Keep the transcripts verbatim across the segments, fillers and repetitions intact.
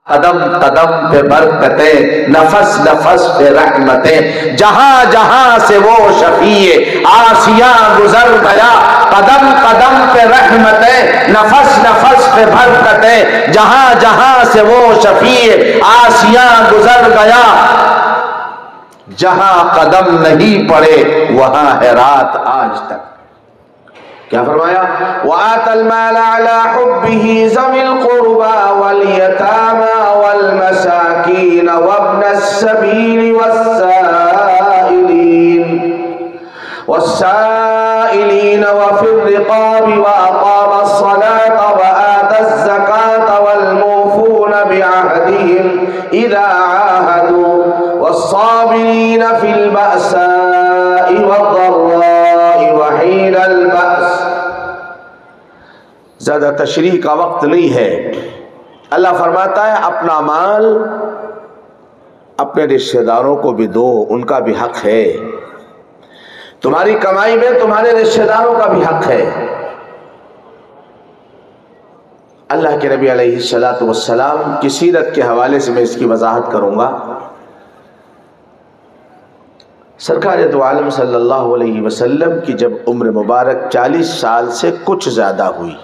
قدم قدم پہ برکتیں، نفس نفس پہ رحمتیں، جہاں جہاں سے وہ شفیع آسیاں گزر گیا، قدم قدم پہ رحمتیں، نفس نفس پہ برکتیں، جہاں جہاں سے وہ شفیع آسیاں گزر گیا، جہاں قدم نہیں پڑے وہاں ہے رات آج تک۔ کیا فرمایا؟ وَآتَى الْمَالَ عَلَى حُبِّهِ ذَوِي الْقُرْبَى وَالْيَتَامَى وَالْمَسَاكِينَ وَابْنَ السَّبِيلِ وَالسَّائِلِينَ وَالسَّائِلِينَ وَفِي الرِّقَابِ وَأَقَامَ الصَّلَاةَ وَآتَى الزَّكَاةَ وَالْمُوفُونَ بِعَهْدِهِمْ إِذَا عَاهَدُوا وَالصَّابِرِينَ فِي الْبَأْسَاءِ وَالضَّرَّاءِ وَحِينَ الْبَأْسِ۔ زیادہ تشریح کا وقت نہیں ہے۔ اللہ فرماتا ہے اپنا مال اپنے رشتہ داروں کو بھی دو، ان کا بھی حق ہے۔ تمہاری کمائی میں تمہارے رشتہ داروں کا بھی حق ہے۔ اللہ کے نبی علیہ الصلوۃ والسلام کی سیرت کے حوالے سے میں اس کی وضاحت کروں گا۔ سرکار دو عالم صلی اللہ علیہ وسلم کی جب عمر مبارک چالیس سال سے کچھ زیادہ ہوئی،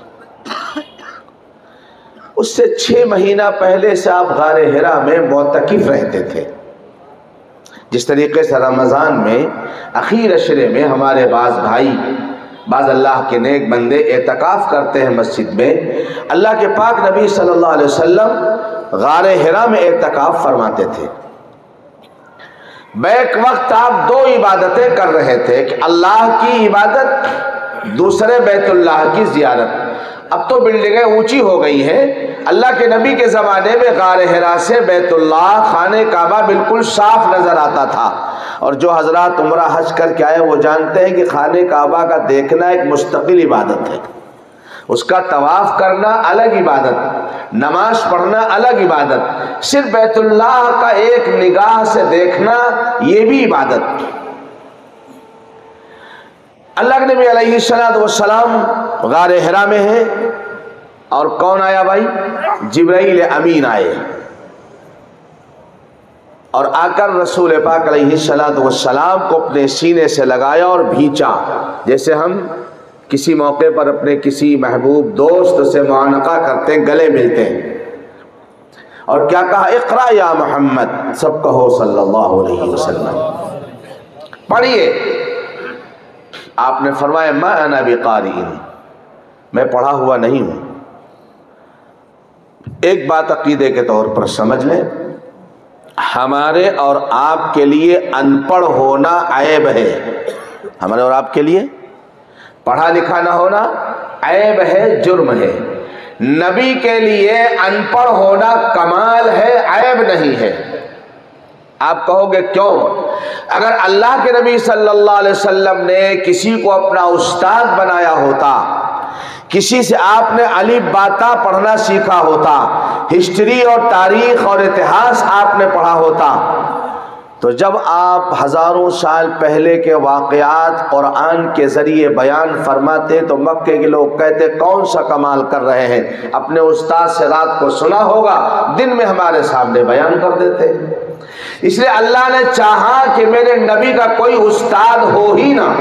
اس سے چھ مہینہ پہلے سے آپ غار حرا میں معتکف رہتے تھے۔ جس طریقے سے رمضان میں اخیر عشرے میں ہمارے بعض بھائی، بعض اللہ کے نیک بندے اعتکاف کرتے ہیں مسجد میں، اللہ کے پاک نبی صلی اللہ علیہ وسلم غار حرا میں اعتکاف فرماتے تھے۔ بیک وقت آپ دو عبادتیں کر رہے تھے کہ اللہ کی عبادت، دوسرے بیت اللہ کی زیارت۔ اب تو بلڈنگیں اونچی ہو گئی ہیں، اللہ کے نبی کے زمانے میں غار حرا سے بیت اللہ خانہ کعبہ بالکل صاف نظر آتا تھا، اور جو حضرات عمرہ حج کر کے آئے وہ جانتے ہیں کہ خانہ کعبہ کا دیکھنا ایک مستقل عبادت ہے، اس کا طواف کرنا الگ عبادت، نماز پڑھنا الگ عبادت، صرف بیت اللہ کا ایک نگاہ سے دیکھنا یہ بھی عبادت۔ اللہ کے نبی علیہ الصلوۃ والسلام غار حرا میں ہیں، اور کون آیا بھائی؟ جبرائیل امین آئے، اور آ کر رسول پاک علیہ الصلوۃ والسلام کو اپنے سینے سے لگایا اور بھینچا، جیسے ہم کسی موقع پر اپنے کسی محبوب دوست سے معانقہ کرتے ہیں، گلے ملتے ہیں، اور کیا کہا؟ اقرا یا محمد، سب کہو صلی اللہ علیہ وسلم، پڑھیے۔ آپ نے فرمایا ما انا بقاری، میں پڑھا ہوا نہیں ہوں۔ ایک بات عقیدے کے طور پر سمجھ لیں، ہمارے اور آپ کے لیے ان پڑھ ہونا عیب ہے، ہمارے اور آپ کے لیے پڑھا لکھا نہ ہونا عیب ہے، جرم ہے۔ نبی کے لیے ان پڑھ ہونا کمال ہے، عیب نہیں ہے۔ آپ کہو گے کیوں؟ اگر اللہ کے نبی صلی اللہ علیہ وسلم نے کسی کو اپنا استاد بنایا ہوتا، کسی سے آپ نے الف باتا پڑھنا سیکھا ہوتا، ہسٹری اور تاریخ اور اتہاس آپ نے پڑھا ہوتا، تو جب آپ ہزاروں سال پہلے کے واقعات قرآن کے ذریعے بیان فرماتے تو مکے کے لوگ کہتے کون سا کمال کر رہے ہیں، اپنے استاد سے رات کو سنا ہوگا، دن میں ہمارے سامنے بیان کر دیتے۔ اس لیے اللہ نے چاہا کہ میرے نبی کا کوئی استاد ہو ہی نہ،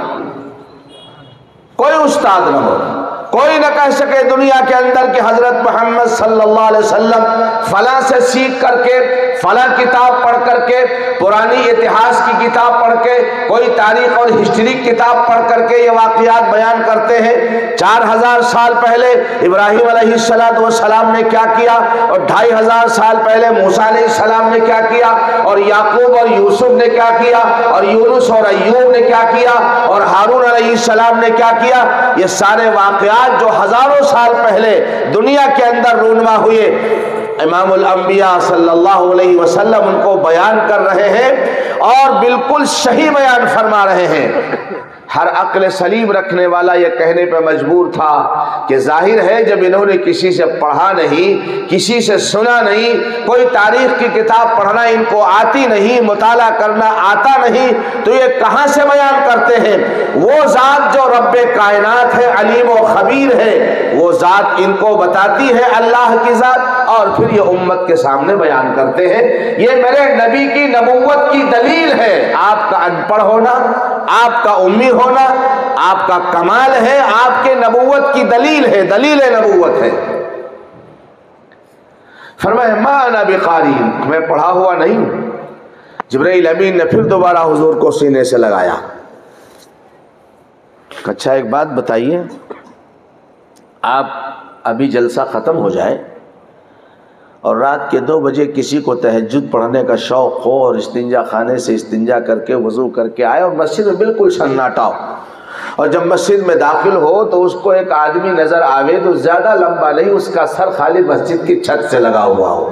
کوئی استاد نہ ہو، کوئی نہ کہہ سکے دنیا کے اندر کہ حضرت محمد صلی اللہ علیہ وسلم فلاں سے سیکھ کر کے، فلاں کتاب پڑھ کر کے، پرانی اتہاس کی کتاب پڑھ کے، کوئی تاریخ اور ہسٹری کتاب پڑھ کر کے یہ واقعات بیان کرتے ہیں۔ چار ہزار سال پہلے ابراہیم علیہ الصلوۃ والسلام نے کیا کیا، اور ڈھائی ہزار سال پہلے موسیٰ علیہ السلام نے کیا کیا، اور یعقوب اور یوسف نے کیا کیا، اور یونس اور ایوب نے کیا کیا، اور ہارون علیہ السلام نے کیا کیا، یہ سارے واقعات جو ہزاروں سال پہلے دنیا کے اندر رونما ہوئے، امام الانبیاء صلی اللہ علیہ وسلم ان کو بیان کر رہے ہیں، اور بالکل صحیح بیان فرما رہے ہیں۔ ہر عقل سلیم رکھنے والا یہ کہنے پہ مجبور تھا کہ ظاہر ہے جب انہوں نے کسی سے پڑھا نہیں، کسی سے سنا نہیں، کوئی تاریخ کی کتاب پڑھنا ان کو آتی نہیں، مطالعہ کرنا آتا نہیں، تو یہ کہاں سے بیان کرتے ہیں؟ وہ ذات جو رب کائنات ہے، علیم و خبیر ہے، وہ ذات ان کو بتاتی ہے اللہ کی ذات، اور پھر یہ امت کے سامنے بیان کرتے ہیں۔ یہ میرے نبی کی نبوت کی دلیل ہے۔ آپ کا ان پڑھ ہونا، آپ کا امی ہونا آپ کا کمال ہے، آپ کے نبوت کی دلیل ہے، دلیل نبوت ہے۔ فرمایا ما انا بقاری، میں پڑھا ہوا نہیں ہوں۔ جبرائیل امین نے پھر دوبارہ حضور کو سینے سے لگایا۔ اچھا ایک بات بتائیے، آپ ابھی جلسہ ختم ہو جائے اور رات کے دو بجے کسی کو تہجد پڑھنے کا شوق ہو اور استنجا خانے سے استنجا کر کے وضو کر کے آئے اور مسجد میں بالکل سناٹا ہو، اور جب مسجد میں داخل ہو تو اس کو ایک آدمی نظر آوے تو زیادہ لمبا نہیں، اس کا سر خالی مسجد کی چھت سے لگا ہوا ہو،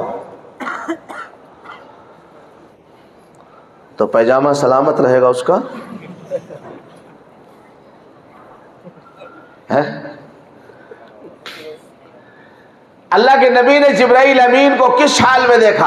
تو پیجامہ سلامت رہے گا اس کا؟ ہے؟ اللہ کے نبی نے جبرائیل امین کو کس حال میں دیکھا؟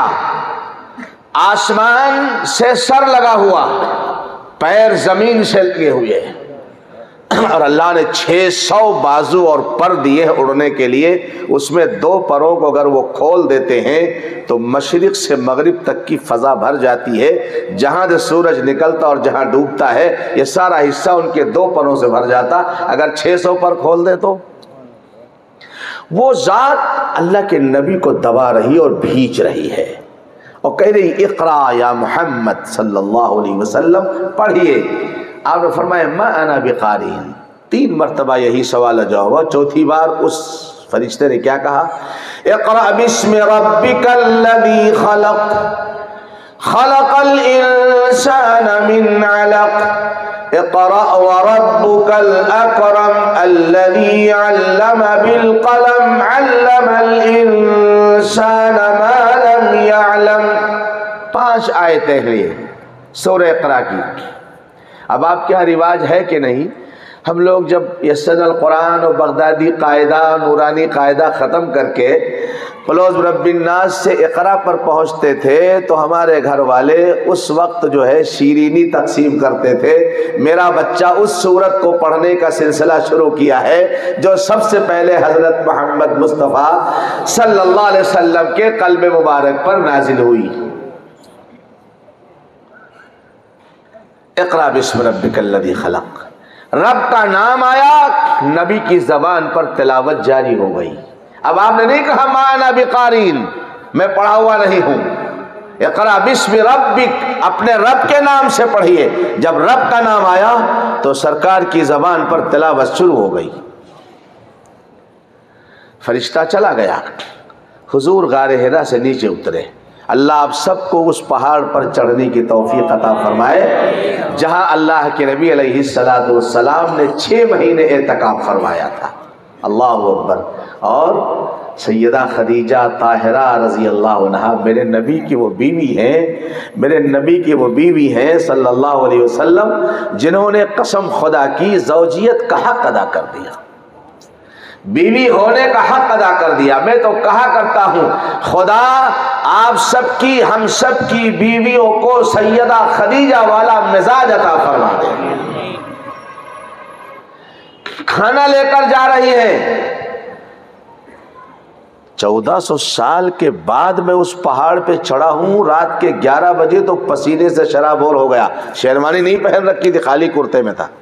آسمان سے سر لگا ہوا، پیر زمین سے لگے ہوئے، اور اللہ نے چھ سو بازو اور پر دیے اڑنے کے لیے۔ اس میں دو پروں کو اگر وہ کھول دیتے ہیں تو مشرق سے مغرب تک کی فضا بھر جاتی ہے، جہاں سے سورج نکلتا اور جہاں ڈوبتا ہے یہ سارا حصہ ان کے دو پروں سے بھر جاتا۔ اگر چھ سو پر کھول دے تو وہ ذات اللہ کے نبی کو دبا رہی اور بھیج رہی ہے اور کہہ رہی اقرا یا محمد صلی اللہ علیہ وسلم، پڑھیے۔ آپ نے فرمایا ما انا بقاری، تین مرتبہ یہی سوال جواب ہوا۔ چوتھی بار اس فرشتے نے کیا کہا؟ اقرا بسم ربک الذی خلق خلق الانسان من علق اقرأ وربك الأكرم الذي علم بالقلم علم الإنسان ما لم يعلم۔ پانچ آیتیں ہیں سورہ اقرا کی۔ اب آپ کے یہاں رواج ہے کہ نہیں، ہم لوگ جب یسن القرآن و بغدادی قاعدہ نورانی قاعدہ ختم کر کے قلوز رب الناس سے اقرا پر پہنچتے تھے تو ہمارے گھر والے اس وقت جو ہے شیرینی تقسیم کرتے تھے۔ میرا بچہ اس سورت کو پڑھنے کا سلسلہ شروع کیا ہے جو سب سے پہلے حضرت محمد مصطفیٰ صلی اللہ علیہ وسلم کے قلب مبارک پر نازل ہوئی۔ اقرا بسم ربک الذی خلق، رب کا نام آیا، نبی کی زبان پر تلاوت جاری ہو گئی۔ اب آپ نے نہیں کہا ما انا بقارین، میں پڑھا ہوا نہیں ہوں۔ اقرا بسم ربک، اپنے رب کے نام سے پڑھیے۔ جب رب کا نام آیا تو سرکار کی زبان پر تلاوت شروع ہو گئی۔ فرشتہ چلا گیا، حضور غار حرا سے نیچے اترے۔ اللہ آپ سب کو اس پہاڑ پر چڑھنے کی توفیق عطا فرمائے جہاں اللہ کے نبی علیہ الصلوۃ والسلام نے چھ مہینے اعتکاف فرمایا تھا۔ اللہ اکبر۔ اور سیدہ خدیجہ طاہرہ رضی اللہ عنہا میرے نبی کی وہ بیوی ہیں، میرے نبی کی وہ بیوی ہیں صلی اللہ علیہ وسلم، جنہوں نے قسم خدا کی زوجیت کا حق ادا کر دیا، بیوی ہونے کا حق ادا کر دیا۔ میں تو کہا کرتا ہوں خدا آپ سب کی، ہم سب کی بیویوں کو سیدہ خدیجہ والا مزاج عطا فرما دے۔ کھانا لے کر جا رہی ہے، چودہ سو سال کے بعد میں اس پہاڑ پہ چڑھا ہوں، رات کے گیارہ بجے تو پسینے سے شرابور ہو گیا، شیروانی نہیں پہن رکھی تھی، خالی کرتے میں تھا۔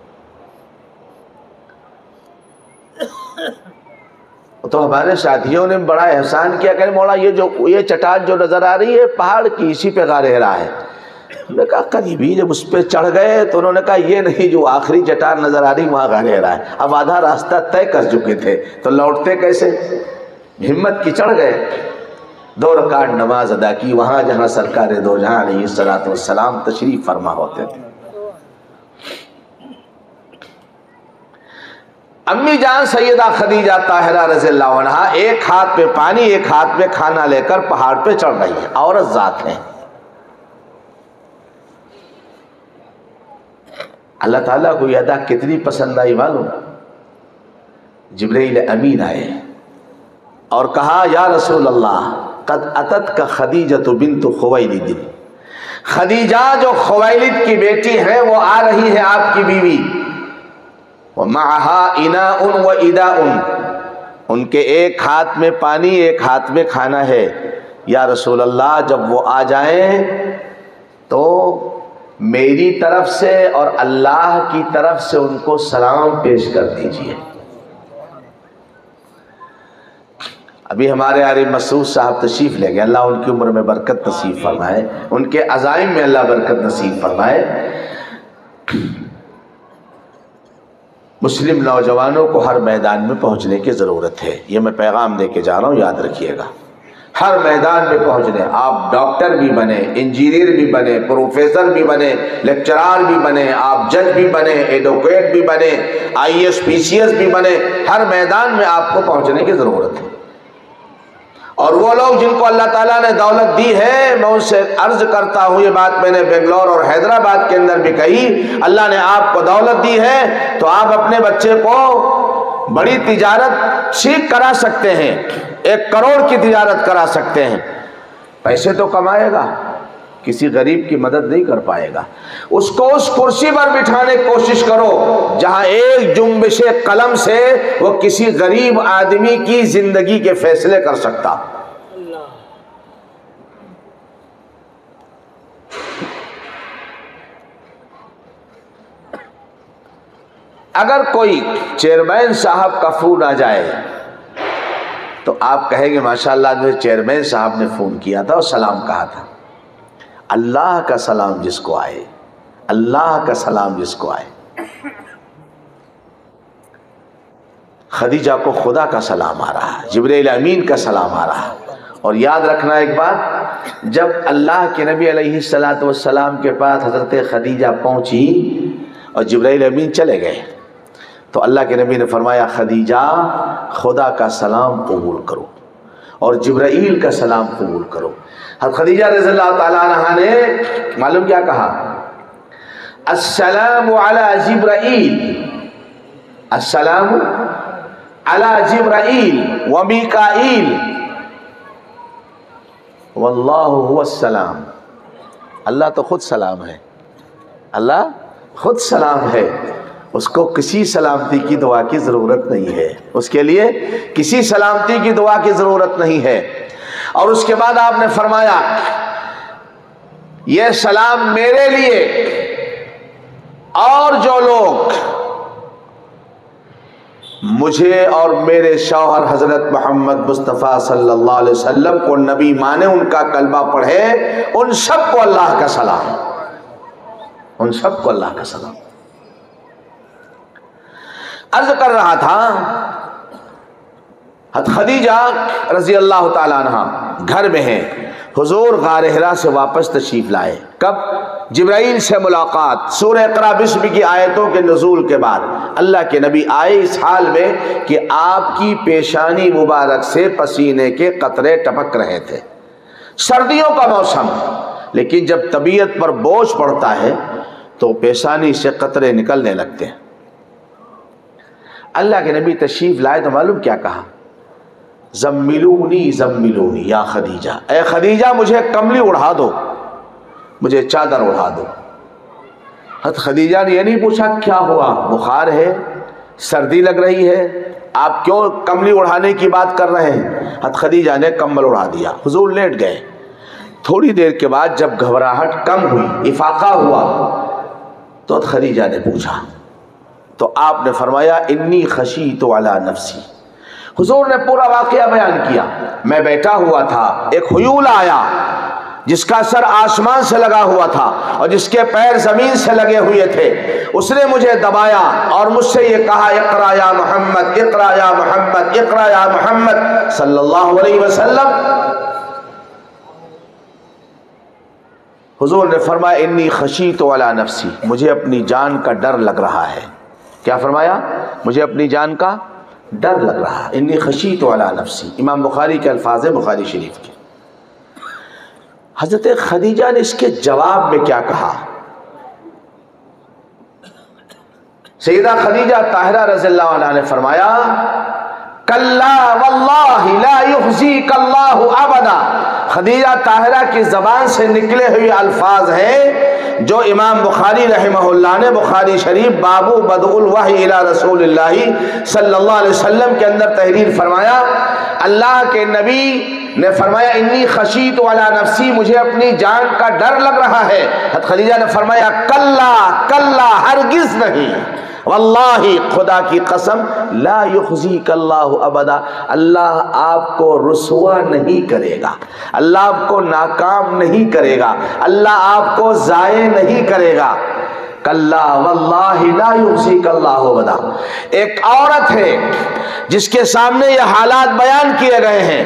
تو ہمارے ساتھیوں نے بڑا احسان کیا کہ مولا یہ جو یہ چٹان جو نظر آ رہی ہے پہاڑ کی، اسی پہ غار حرا ہے۔ ہم نے کہا قریبی جب اس پہ چڑھ گئے تو انہوں نے کہا یہ نہیں، جو آخری چٹان نظر آ رہی وہاں غار حرا ہے۔ اب آدھا راستہ طے کر چکے تھے تو لوٹتے کیسے؟ ہمت کی چڑھ گئے، دو رکعت نماز ادا کی وہاں جہاں سرکار دو جہاں علیہ الصلوۃ والسلام تشریف فرما ہوتے تھے۔ امی جان سیدہ خدیجہ طاہرہ رضی اللہ عنہا ایک ہاتھ پہ پانی ایک ہاتھ پہ کھانا لے کر پہاڑ پہ چڑھ رہی ہیں، عورت ذات ہیں۔ اللہ تعالیٰ کو یہ ادا کتنی پسند آئی معلوم؟ جبرائیل امین آئے اور کہا یا رسول اللہ قد اتت کا خدیجہ بنت خویلد، خدیجہ جو خویلد کی بیٹی ہے وہ آ رہی ہے آپ کی بیوی، ومعها اناء واداء، ان کے ایک ہاتھ میں پانی ایک ہاتھ میں کھانا ہے۔ یا رسول اللہ جب وہ آ جائیں تو میری طرف سے اور اللہ کی طرف سے ان کو سلام پیش کر دیجئے۔ ابھی ہمارے عارف مسعود صاحب تشریف لے گئے، اللہ ان کی عمر میں برکت نصیب فرمائے، ان کے عزائم میں اللہ برکت نصیب فرمائے۔ مسلم نوجوانوں کو ہر میدان میں پہنچنے کی ضرورت ہے، یہ میں پیغام دے کے جا رہا ہوں، یاد رکھیے گا۔ ہر میدان میں پہنچنے، آپ ڈاکٹر بھی بنے، انجینئر بھی بنے، پروفیسر بھی بنے، لیکچرار بھی بنے، آپ جج بھی بنے، ایڈوکیٹ بھی بنے، I S P C S بھی بنے، ہر میدان میں آپ کو پہنچنے کی ضرورت ہے۔ اور وہ لوگ جن کو اللہ تعالیٰ نے دولت دی ہے، میں ان سے عرض کرتا ہوں، یہ بات میں نے بنگلور اور حیدرآباد کے اندر بھی کہی، اللہ نے آپ کو دولت دی ہے تو آپ اپنے بچے کو بڑی تجارت سیکھ کرا سکتے ہیں، ایک کروڑ کی تجارت کرا سکتے ہیں، پیسے تو کمائے گا، کسی غریب کی مدد نہیں کر پائے گا۔ اس کو اس کرسی پر بٹھانے کی کوشش کرو جہاں ایک جنبش قلم سے وہ کسی غریب آدمی کی زندگی کے فیصلے کر سکتا۔ اگر کوئی چیئرمین صاحب کا فون آ جائے تو آپ کہیں گے ماشاءاللہ مجھے چیئرمین صاحب نے فون کیا تھا اور سلام کہا تھا۔ اللہ کا سلام جس کو آئے، اللہ کا سلام جس کو آئے۔ خدیجہ کو خدا کا سلام آ رہا، جبرائیل امین کا سلام آ رہا۔ اور یاد رکھنا ایک بات، جب اللہ کے نبی علیہ الصلوۃ والسلام کے پاس حضرت خدیجہ پہنچی اور جبرائیل امین چلے گئے تو اللہ کے نبی نے فرمایا خدیجہ خدا کا سلام قبول کرو اور جبرائیل کا سلام قبول کرو۔ حضرت خدیجہ رضی اللہ تعالیٰ عنہا نے معلوم کیا کہا؟ السلام علی جبرائیل، السلام علی جبرائیل و میکائیل واللہ هو السلام۔ اللہ تو خود سلام ہے، اللہ خود سلام ہے، اس کو کسی سلامتی کی دعا کی ضرورت نہیں ہے، اس کے لیے کسی سلامتی کی دعا کی ضرورت نہیں ہے۔ اور اس کے بعد آپ نے فرمایا یہ سلام میرے لیے اور جو لوگ مجھے اور میرے شوہر حضرت محمد مصطفیٰ صلی اللہ علیہ وسلم کو نبی مانے، ان کا کلمہ پڑھے، ان سب کو اللہ کا سلام، ان سب کو اللہ کا سلام۔ عرض کر رہا تھا حضرت خدیجہ رضی اللہ تعالیٰ عنہ گھر میں ہیں، حضور غار حرا سے واپس تشریف لائے۔ کب؟ جبرائیل سے ملاقات، سورہ اقرا بسم کی آیتوں کے نزول کے بعد اللہ کے نبی آئے اس حال میں کہ آپ کی پیشانی مبارک سے پسینے کے قطرے ٹپک رہے تھے۔ سردیوں کا موسم، لیکن جب طبیعت پر بوجھ پڑتا ہے تو پیشانی سے قطرے نکلنے لگتے ہیں۔ اللہ کے نبی تشریف لائے تو معلوم کیا کہا؟ زملونی زملونی یا خدیجہ، اے خدیجہ مجھے کملی اڑا دو، مجھے چادر اڑا دو۔ حضرت خدیجہ نے یہ نہیں پوچھا کیا ہوا، بخار ہے، سردی لگ رہی ہے، آپ کیوں کملی اڑانے کی بات کر رہے ہیں؟ حضرت خدیجہ نے کمبل اڑا دیا، حضور لیٹ گئے۔ تھوڑی دیر کے بعد جب گھبراہٹ کم ہوئی، افاقہ ہوا، تو حضرت خدیجہ نے پوچھا تو آپ نے فرمایا انی خشیت علی نفسی۔ حضور نے پورا واقعہ بیان کیا، میں بیٹھا ہوا تھا، ایک خیول آیا جس کا سر آسمان سے لگا ہوا تھا اور جس کے پیر زمین سے لگے ہوئے تھے، اس نے مجھے دبایا اور مجھ سے یہ کہا اقرا یا محمد، اقرا یا محمد، اقرا یا محمد صلی اللہ علیہ وسلم۔ حضور نے فرمایا انی خشیت علی نفسی، مجھے اپنی جان کا ڈر لگ رہا ہے۔ کیا فرمایا؟ مجھے اپنی جان کا ڈر لگ رہا ہے، انی خشیت علی نفسی۔ امام بخاری کے الفاظ ہیں بخاری شریف کے۔ حضرت خدیجہ نے اس کے جواب میں کیا کہا؟ سیدہ خدیجہ طاہرہ رضی اللہ عنہا نے فرمایا کلا واللہ لا یخزیک اللہ ابدا. خدیجہ طاہرہ کی زبان سے نکلے ہوئے الفاظ ہیں جو امام بخاری رحمہ اللہ نے بخاری شریف بابو بدء الوحی الی رسول اللہ صلی اللہ علیہ وسلم کے اندر تحریر فرمایا. اللہ کے نبی نے فرمایا انی خشیت علی نفسی، مجھے اپنی جان کا ڈر لگ رہا ہے. حضرت خدیجہ نے فرمایا کلا کلا ہرگز نہیں، واللہ خدا کی قسم، لا یخزیک اللہ ابدا، اللہ آپ کو رسوا نہیں کرے گا، اللہ آپ کو ناکام نہیں کرے گا، اللہ آپ کو ضائع نہیں کرے گا. کلا واللہ لا یخزیک اللہ ابدا. ایک عورت ہے جس کے سامنے یہ حالات بیان کیے گئے ہیں.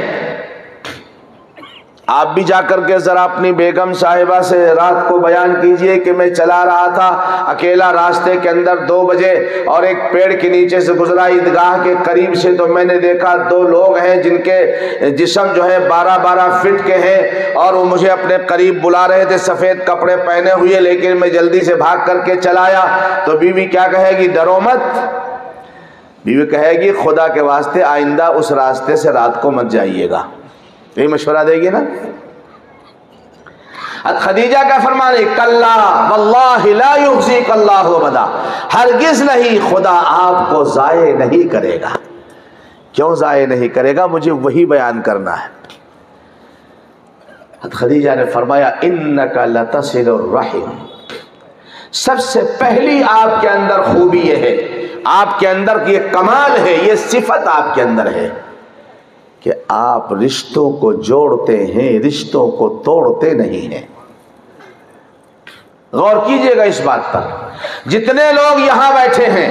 آپ بھی جا کر کے ذرا اپنی بیگم صاحبہ سے رات کو بیان کیجئے کہ میں چلا رہا تھا اکیلا راستے کے اندر دو بجے اور ایک پیڑ کے نیچے سے گزرا عیدگاہ کے قریب سے، تو میں نے دیکھا دو لوگ ہیں جن کے جسم جو ہے بارہ بارہ فٹ کے ہیں اور وہ مجھے اپنے قریب بلا رہے تھے سفید کپڑے پہنے ہوئے، لیکن میں جلدی سے بھاگ کر کے چلایا. تو بیوی کیا کہے گی؟ ڈرو مت. بیوی کہے گی خدا کے واسطے آئندہ اس راستے سے رات کو مت جائیے گا. یہی مشورہ دے گی نا. خدیجہ کا فرمان ہے کلا واللہ لا یخزیک اللہ ابدا، ہرگز نہیں، خدا آپ کو ضائع نہیں کرے گا. کیوں ضائع نہیں کرے گا؟ مجھے وہی بیان کرنا ہے. خدیجہ نے فرمایا انک لتصل الرحم. سب سے پہلی آپ کے اندر خوبی یہ ہے، آپ کے اندر یہ کمال ہے، یہ صفت آپ کے اندر ہے کہ آپ رشتوں کو جوڑتے ہیں، رشتوں کو توڑتے نہیں ہیں. غور کیجئے گا اس بات پر. جتنے لوگ یہاں بیٹھے ہیں،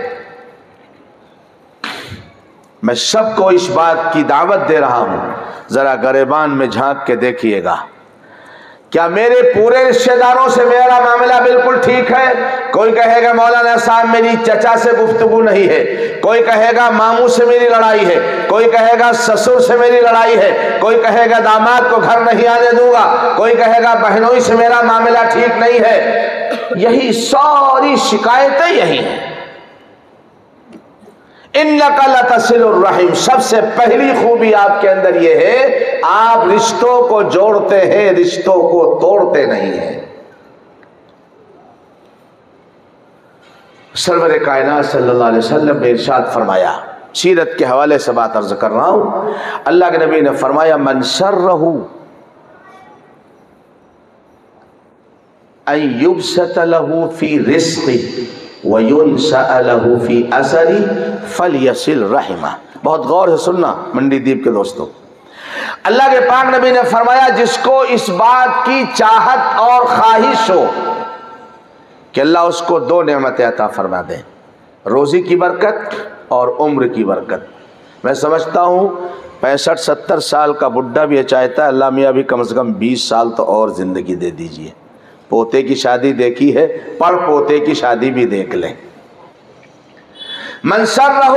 میں سب کو اس بات کی دعوت دے رہا ہوں، ذرا گریبان میں جھانک کے دیکھیے گا. کیا میرے پورے رشتہ داروں سے میرا معاملہ بالکل ٹھیک ہے؟ کوئی کہے گا مولانا صاحب میری چچا سے گفتگو نہیں ہے، کوئی کہے گا ماموں سے میری لڑائی ہے، کوئی کہے گا سسر سے میری لڑائی ہے، کوئی کہے گا داماد کو گھر نہیں آنے دوں گا، کوئی کہے گا بہنوئی سے میرا معاملہ ٹھیک نہیں ہے. یہی ساری شکایتیں یہی ہیں. انک لتصل الرحم، سب سے پہلی خوبی آپ کے اندر یہ ہے آپ رشتوں کو جوڑتے ہیں، رشتوں کو توڑتے نہیں ہیں. سرور کائنات صلی اللہ علیہ وسلم نے ارشاد فرمایا، سیرت کے حوالے سے بات عرض کر رہا ہوں، اللہ کے نبی نے فرمایا من سرہ ان یبسط لہ فی رزقہ وَيُنْسَأَ لَهُ فِي أَثَرِ فَلْيَصِلْ رَحِمَهُ. بہت غور سے سننا منڈی دیپ کے دوستوں. اللہ کے پاک نبی نے فرمایا جس کو اس بات کی چاہت اور خواہش ہو کہ اللہ اس کو دو نعمتیں عطا فرما دیں، روزی کی برکت اور عمر کی برکت. میں سمجھتا ہوں پینسٹھ ستر سال کا بڈھا بھی یہ چاہتا ہے اللہ میاں بھی کم از کم بیس سال تو اور زندگی دے دیجئے. پوتے کی شادی دیکھی ہے، پڑ پوتے کی شادی بھی دیکھ لیں. من سرہ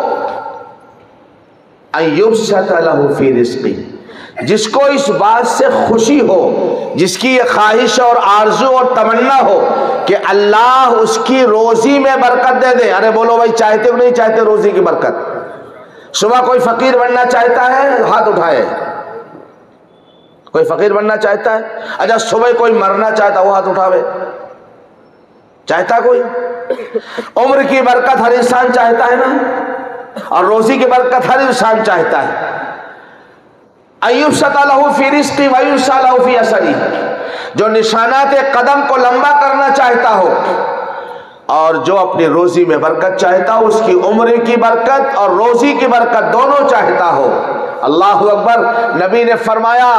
ان یبسط لہ فی رزقہ، جس کو اس بات سے خوشی ہو، جس کی یہ خواہش اور آرزو اور تمنا ہو کہ اللہ اس کی روزی میں برکت دے دے. ارے بولو بھائی چاہتے ہو نہیں چاہتے روزی کی برکت؟ صبح کوئی فقیر بننا چاہتا ہے؟ ہاتھ اٹھائے. کوئی فقیر بننا چاہتا ہے؟ اچھا صبح کوئی مرنا چاہتا وہ ہاتھ اٹھاوے. چاہتا کوئی؟ عمر کی برکت ہر انسان چاہتا ہے نا، اور روزی کی برکت ہر انسان چاہتا ہے. ان یبسط لہ فی رزقہ وینسأ لہ فی اثرہ، جو نشانات قدم کو لمبا کرنا چاہتا ہو اور جو اپنی روزی میں برکت چاہتا ہو، اس کی عمر کی برکت اور روزی کی برکت دونوں چاہتا ہو. اللہ اکبر. نبی نے فرمایا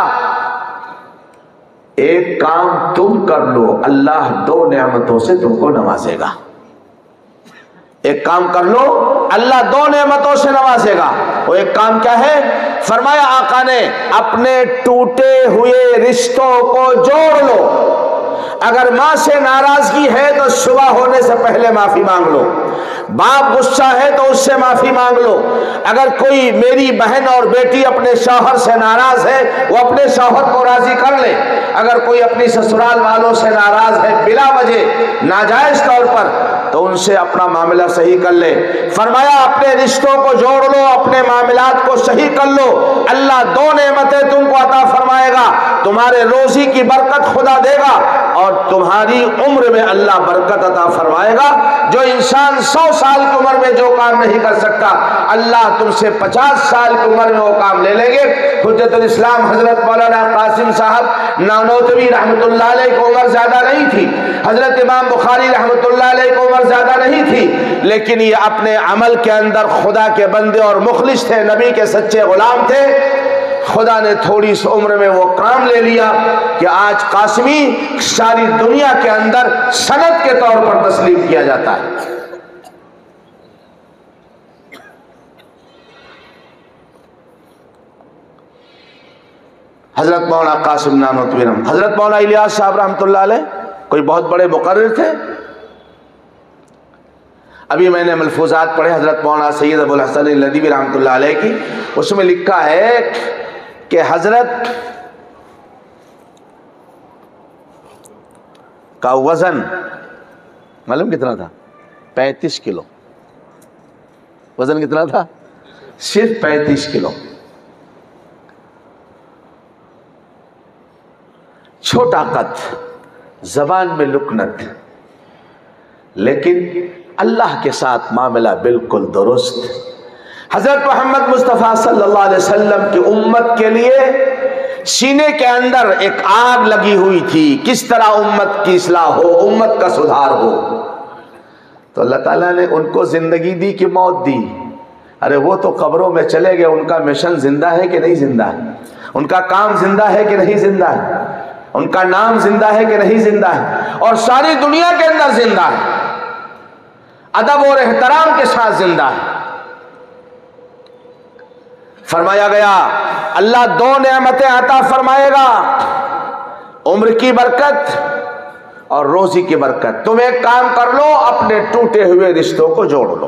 ایک کام تم کر لو، اللہ دو نعمتوں سے تم کو نوازے گا. ایک کام کر لو، اللہ دو نعمتوں سے نوازے گا. وہ ایک کام کیا ہے؟ فرمایا آقا نے اپنے ٹوٹے ہوئے رشتوں کو جوڑ لو. اگر ماں سے ناراضگی ہے تو صبح ہونے سے پہلے معافی مانگ لو. باپ غصہ ہے تو اس سے معافی مانگ لو. اگر کوئی میری بہن اور بیٹی اپنے شوہر سے ناراض ہے وہ اپنے شوہر کو راضی کر لے. اگر کوئی اپنی سسرال والوں سے ناراض ہے بلا وجہ ناجائز طور پر تو ان سے اپنا معاملہ صحیح کر لے. فرمایا اپنے رشتوں کو جوڑ لو, اپنے معاملات کو صحیح کر لو. اللہ دو نعمتیں تم کو عطا فرمائے گا, تمہارے روزی کی برکت خدا دے گا اور تمہاری عمر میں اللہ برکت عطا فرمائے گا. جو انسان سو سال کی عمر میں جو کام نہیں کر سکتا اللہ تم سے پچاس سال کی عمر میں وہ کام لے لیں گے. حجت الاسلام حضرت مولانا قاسم صاحب نانوتوی رحمۃ اللہ علیہ کو عمر زیادہ نہیں تھی, حضرت امام بخاری رحمۃ اللہ علیہ کو عمر زیادہ نہیں تھی, لیکن یہ اپنے عمل کے اندر خدا کے بندے اور مخلص تھے, نبی کے سچے غلام تھے. خدا نے تھوڑی سی عمر میں وہ کام لے لیا کہ آج قاسمی ساری دنیا کے اندر سند کے طور پر تسلیم کیا جاتا ہے. حضرت مولانا قاسم نانوتوی, حضرت مولانا الیاس صاحب رحمۃ اللہ علیہ کوئی بہت بڑے مقرر تھے. ابھی میں نے ملفوظات پڑھے حضرت مولانا سید ابو الحسن الندوی رحمۃ اللہ علیہ کی, اس میں لکھا ہے کہ حضرت کا وزن معلوم کتنا تھا؟ پینتیس کلو. وزن کتنا تھا؟ صرف پینتیس کلو. چھوٹا قد, زبان میں لکنت, لیکن اللہ کے ساتھ معاملہ بالکل درست. حضرت محمد مصطفیٰ صلی اللہ علیہ وسلم کی امت کے لیے سینے کے اندر ایک آگ لگی ہوئی تھی, کس طرح امت کی اصلاح ہو, امت کا سدھار ہو. تو اللہ تعالیٰ نے ان کو زندگی دی کہ موت دی. ارے وہ تو قبروں میں چلے گئے, ان کا مشن زندہ ہے کہ نہیں زندہ ہے, ان کا کام زندہ ہے کہ نہیں زندہ ہے, ان کا نام زندہ ہے کہ نہیں زندہ ہے, اور ساری دنیا کے اندر زندہ ہے, ادب اور احترام کے ساتھ زندہ ہے. فرمایا گیا اللہ دو نعمتیں عطا فرمائے گا, عمر کی برکت اور روزی کی برکت. تم ایک کام کر لو, اپنے ٹوٹے ہوئے رشتوں کو جوڑ لو.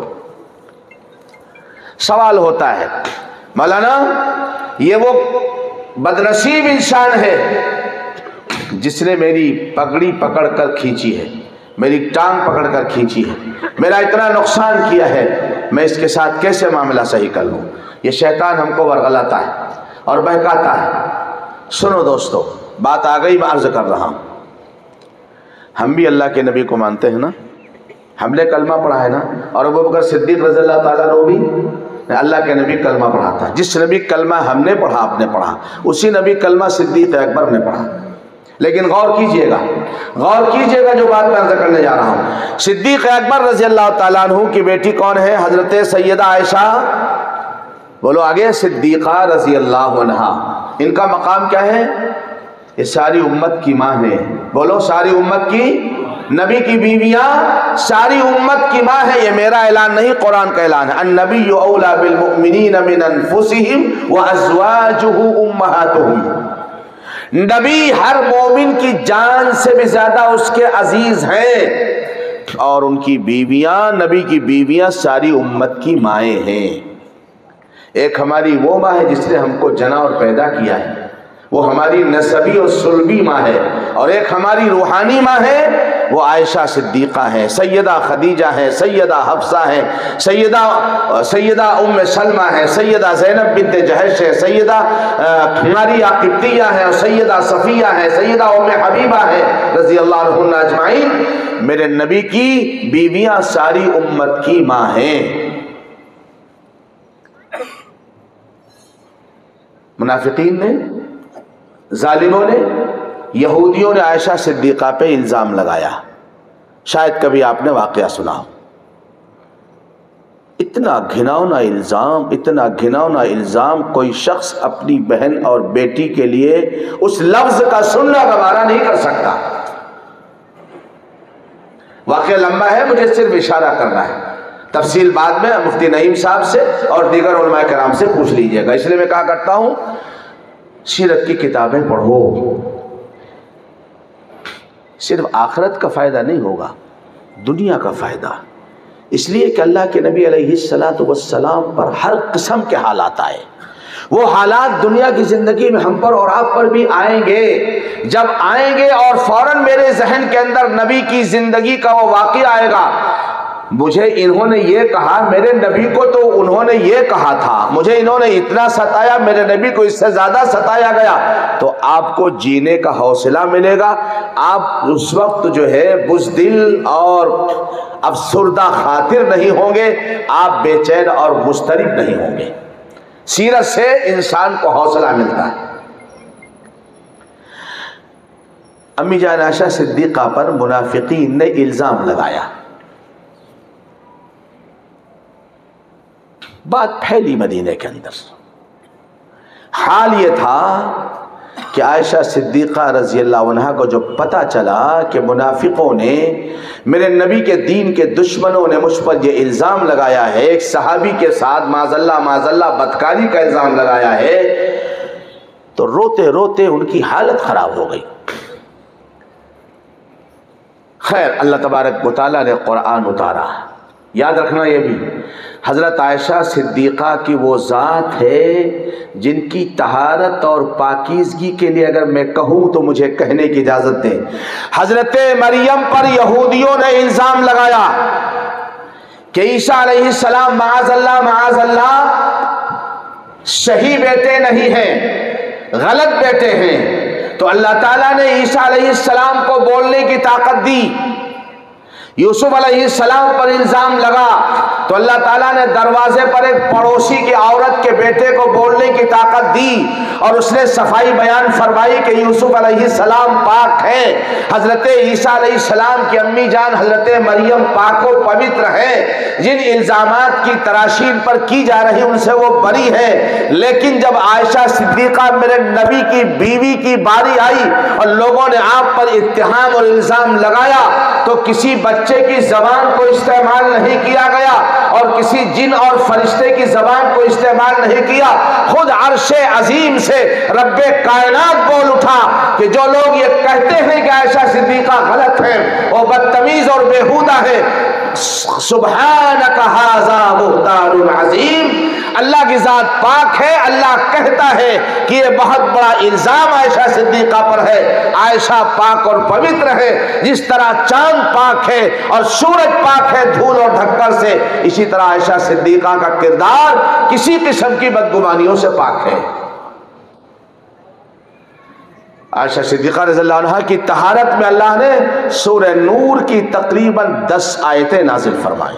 سوال ہوتا ہے مولانا یہ وہ بدنصیب انسان ہے جس نے میری پگڑی پکڑ کر کھینچی ہے, میری ٹانگ پکڑ کر کھینچی ہے, میرا اتنا نقصان کیا ہے, میں اس کے ساتھ کیسے معاملہ صحیح کر لوں. یہ شیطان ہم کو ورغلاتا ہے اور بہکاتا ہے. سنو دوستو, بات آ گئی, میں عرض کر رہا ہوں, ہم بھی اللہ کے نبی کو مانتے ہیں نا, ہم نے کلمہ پڑھا ہے نا, اور ابو بکر صدیق رضی اللہ تعالیٰ نے بھی اللہ کے نبی کلمہ پڑھا تھا. جس نبی کلمہ ہم نے پڑھا, آپ نے پڑھا, اسی نبی کلمہ صدیق اکبر نے پڑھا. لیکن غور کیجئے گا, غور کیجئے گا جو بات میں عرض کرنے جا رہا ہوں. صدیق اکبر رضی اللہ تعالیٰ عنہ کی بیٹی کون ہے؟ حضرت سیدہ عائشہ, بولو آگے, صدیقہ رضی اللہ عنہا. ان کا مقام کیا ہے؟ یہ ساری امت کی ماں ہے. بولو ساری امت کی, نبی کی بیویاں ساری امت کی ماں ہے. یہ میرا اعلان نہیں, قرآن کا اعلان ہے. النبی اولی بالمؤمنین من انفسہم وازواجہ امہاتہم. نبی ہر مومن کی جان سے بھی زیادہ اس کے عزیز ہیں, اور ان کی بیویاں, نبی کی بیویاں ساری امت کی مائیں ہیں. ایک ہماری وہ ماں ہے جس نے ہم کو جنا اور پیدا کیا ہے, وہ ہماری نسبی اور سلبی ماں ہے, اور ایک ہماری روحانی ماں ہے, وہ عائشہ صدیقہ ہیں, سیدہ خدیجہ ہیں, سیدہ حفصہ ہیں, سیدہ سیدہ ام سلمہ ہیں, سیدہ زینب بنت جہش ہے, سیدہ ماریہ قبطیہ ہیں, اور سیدہ صفیہ ہیں, سیدہ ام حبیبہ ہیں رضی اللہ عنہن اجمعین. میرے نبی کی بیویاں ساری امت کی ماں ہیں. منافقین نے, ظالموں نے, یہودیوں نے عائشہ صدیقہ پہ الزام لگایا. شاید کبھی آپ نے واقعہ سنا ہو. اتنا گھناؤنا الزام, اتنا گھناؤنا الزام کوئی شخص اپنی بہن اور بیٹی کے لیے اس لفظ کا سننا گوارا نہیں کر سکتا. واقعہ لمبا ہے, مجھے صرف اشارہ کرنا ہے, تفصیل بعد میں مفتی نعیم صاحب سے اور دیگر علماء کرام سے پوچھ لیجئے گا. اس لیے میں کہا کرتا ہوں سیرت کی کتابیں پڑھو, صرف آخرت کا فائدہ نہیں ہوگا, دنیا کا فائدہ. اس لیے کہ اللہ کے نبی علیہ الصلوۃ والسلام پر ہر قسم کے حالات آئے. وہ حالات دنیا کی زندگی میں ہم پر اور آپ پر بھی آئیں گے. جب آئیں گے اور فوراً میرے ذہن کے اندر نبی کی زندگی کا وہ واقعہ آئے گا، مجھے انہوں نے یہ کہا، میرے نبی کو تو انہوں نے یہ کہا تھا، مجھے انہوں نے اتنا ستایا، میرے نبی کو اس سے زیادہ ستایا گیا، تو آپ کو جینے کا حوصلہ ملے گا. آپ اس وقت جو ہے بزدل اور افسردہ خاطر نہیں ہوں گے، آپ بے چین اور مضطرب نہیں ہوں گے. سیرت سے انسان کو حوصلہ ملتا ہے. امی جان عائشہ صدیقہ پر منافقین نے الزام لگایا. بات پھیلی مدینے کے اندر. حال یہ تھا کہ عائشہ صدیقہ رضی اللہ عنہا کو جو پتہ چلا کہ منافقوں نے، میرے نبی کے دین کے دشمنوں نے مجھ پر یہ الزام لگایا ہے، ایک صحابی کے ساتھ معاذ اللہ معاذ اللہ بدکاری کا الزام لگایا ہے، تو روتے روتے ان کی حالت خراب ہو گئی. خیر اللہ تبارک و تعالیٰ نے قرآن اتارا. یاد رکھنا یہ بھی، حضرت عائشہ صدیقہ کی وہ ذات ہے جن کی طہارت اور پاکیزگی کے لیے اگر میں کہوں تو مجھے کہنے کی اجازت دیں. حضرت مریم پر یہودیوں نے الزام لگایا کہ عیسیٰ علیہ السلام معاذ اللہ معاذ اللہ صحیح بیٹے نہیں ہیں، غلط بیٹے ہیں. تو اللہ تعالیٰ نے عیسیٰ علیہ السلام کو بولنے کی طاقت دی. یوسف علیہ السلام پر الزام لگا تو اللہ تعالیٰ نے دروازے پر ایک پڑوسی کی عورت کے بیٹے کو بولنے کی طاقت دی اور اس نے صفائی بیان فرمائی کہ یوسف علیہ السلام پاک ہے. حضرت عیسیٰ علیہ السلام کی امی جان حضرت مریم پاک و پوتر ہے. جن الزامات کی تراشین پر کی جا رہی ان سے وہ بری ہے. لیکن جب عائشہ صدیقہ میرے نبی کی بیوی کی باری آئی اور لوگوں نے آپ پر اتہام اور الزام لگایا تو کسی بچے کی زبان کو استعمال نہیں کیا گیا اور کسی جن اور فرشتے کی زبان کو استعمال نہیں کیا. خود عرش عظیم سے رب کائنات بول اٹھا کہ جو لوگ یہ کہتے ہیں کہ عائشہ صدیقہ غلط ہے، وہ بدتمیز اور بیہودہ ہے، سبحانک ھذا بہتان عظیم. اللہ کی ذات پاک ہے، اللہ کہتا ہے کہ یہ بہت بڑا الزام عائشہ صدیقہ پر ہے. عائشہ پاک اور پوتر ہے، جس طرح چاند پاک ہے اور سورج پاک ہے دھول اور ڈھکر سے، اسی طرح عائشہ صدیقہ کا کردار کسی قسم کی بدگمانیوں سے پاک ہے. عائشہ صدیقہ رضی اللہ عنہا کی طہارت میں اللہ نے سورہ نور کی تقریباً دس آیتیں نازل فرمائیں.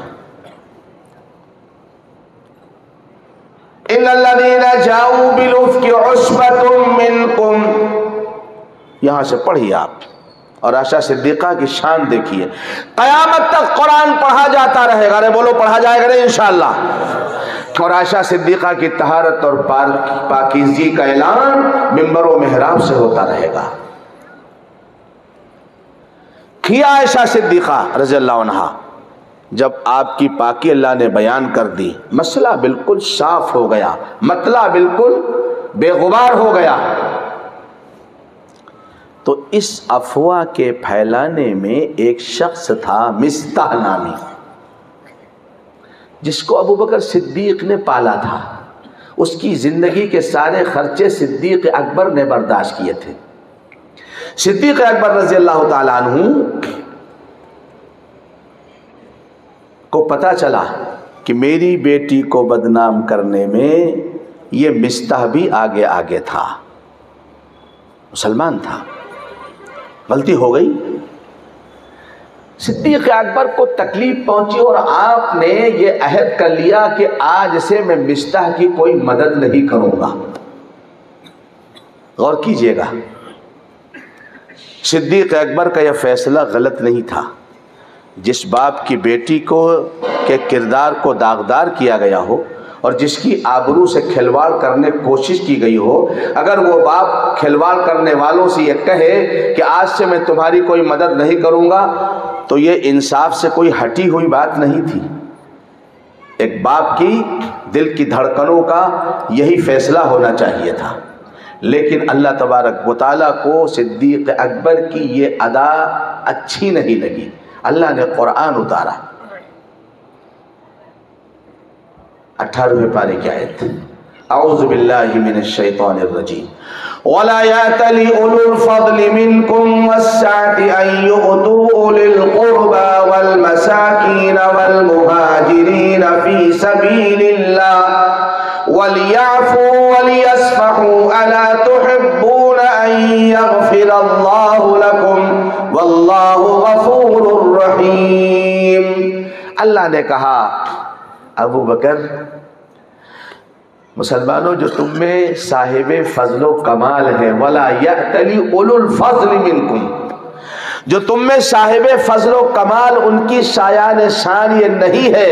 ان الذین جاؤوا بالافک عصبۃ منکم، یہاں سے پڑھیے آپ اور عائشہ صدیقہ کی شان دیکھیے. قیامت تک قرآن پڑھا جاتا رہے گا. ارے بولو پڑھا جائے گا انشاءاللہ. اور عائشہ صدیقہ کی طہارت اور پاکیزگی کا اعلان منبر و محراب سے ہوتا رہے گا. کیا عائشہ صدیقہ رضی اللہ عنہا جب آپ کی پاکی اللہ نے بیان کر دی، مسئلہ بالکل صاف ہو گیا، مطلع بالکل بے غبار ہو گیا، تو اس افواہ کے پھیلانے میں ایک شخص تھا مصطح نامی، جس کو ابو بکر صدیق نے پالا تھا. اس کی زندگی کے سارے خرچے صدیق اکبر نے برداشت کیے تھے. صدیق اکبر رضی اللہ تعالیٰ عنہ کو پتہ چلا کہ میری بیٹی کو بدنام کرنے میں یہ مصطح بھی آگے آگے تھا، مسلمان تھا، غلطی ہو گئی. صدیق اکبر کو تکلیف پہنچی اور آپ نے یہ عہد کر لیا کہ آج سے میں مصطح کی کوئی مدد نہیں کروں گا. غور کیجئے گا، صدیق اکبر کا یہ فیصلہ غلط نہیں تھا. جس باپ کی بیٹی کو کے کردار کو داغدار کیا گیا ہو اور جس کی آبرو سے کھلواڑ کرنے کی کوشش کی گئی ہو، اگر وہ باپ کھلواڑ کرنے والوں سے یہ کہے کہ آج سے میں تمہاری کوئی مدد نہیں کروں گا تو یہ انصاف سے کوئی ہٹی ہوئی بات نہیں تھی. ایک باپ کی دل کی دھڑکنوں کا یہی فیصلہ ہونا چاہیے تھا. لیکن اللہ تبارک و تعالیٰ کو صدیق اکبر کی یہ ادا اچھی نہیں لگی. اللہ نے قرآن اتارا. अठारहवें पारे की आयत, औज़ु बिल्लाहि मिनश शैतानिर रजीम, वला यातली उलुल फज़्लि मिनकुम वस्सअति अन यु'तू उलिल क़ुरबा वल मसाकीन वल मुहाजिरीन फी सबीलिल्लाह वलियाफ़ू वलियस्फ़हू अला तुहिब्बून अन यग़फ़िरल्लाहु लकुम वल्लाहु गफ़ूरुर रहीम। अल्लाह ने कहा, अबू बकर, मुसलमानों जो तुम में साहिबे फजलो कमाल है, वला यअतली उलुल फज़्लि मिनकुम, जो तुम में साहिबे फजलो कमाल उनकी शायान शान ये नहीं है